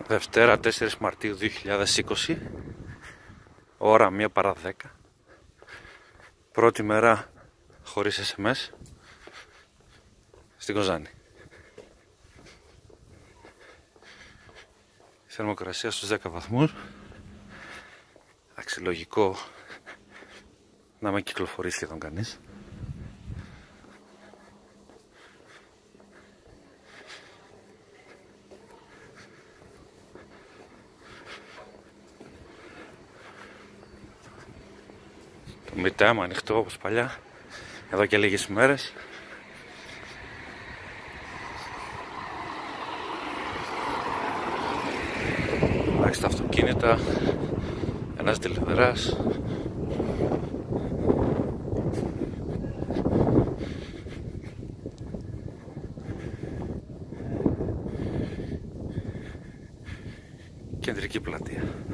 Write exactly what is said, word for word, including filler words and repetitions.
Δευτέρα τέσσερις Μαρτίου δύο χιλιάδες είκοσι, ώρα μία παρά δέκα. Πρώτη μέρα χωρίς ες εμ ες στην Κοζάνη. Θερμοκρασία στους δέκα βαθμούς. Αξιολογικό να μην κυκλοφορεί σχεδόν κανείς. Το μητέαμα ανοιχτό όπως παλιά, εδώ και λίγες ημέρες. Άρχισε τα αυτοκίνητα, ένας τηλεφεράς. Κεντρική πλατεία.